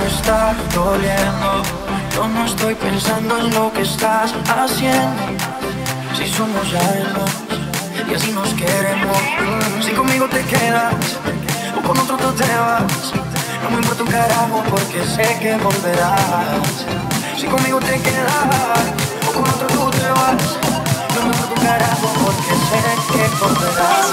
me está doliendo. Yo no estoy pensando en lo que estás haciendo. Si somos algo y así nos queremos. Si conmigo te quedas o con otro tú te vas, no me importa un carajo porque sé que volverás. Si conmigo te quedas o con otro tú te vas, no me importa un carajo porque sé que volverás.